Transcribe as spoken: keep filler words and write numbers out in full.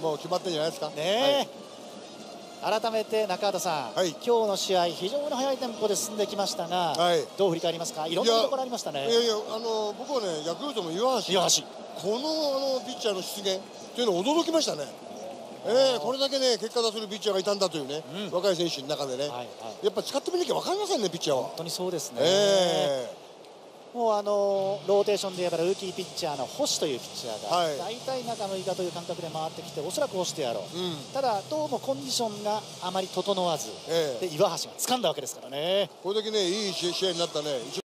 もう決まってんじゃないですかね。はい、改めて中畑さん、はい、今日の試合非常に速いテンポで進んできましたが、はい、どう振り返りますか。いろんなところありましたね。 いやいや、あの僕はね、ヤクルトの岩橋、岩橋このあのピッチャーの出現というの驚きましたね。えー、これだけね結果出せるピッチャーがいたんだというね、うん、若い選手の中でね、はいはい、やっぱ使ってみなきゃ分かりませんね、ピッチャーは。 本当にそうですね。 えー、もうあのローテーションで言えばルーキーピッチャーの星というピッチャーが、はい、大体中むいかという感覚で回ってきて、おそらく星とやろう、うん、ただどうもコンディションがあまり整わず、えー、で岩橋が掴んだわけですからね。 これだけねいい試合になったね。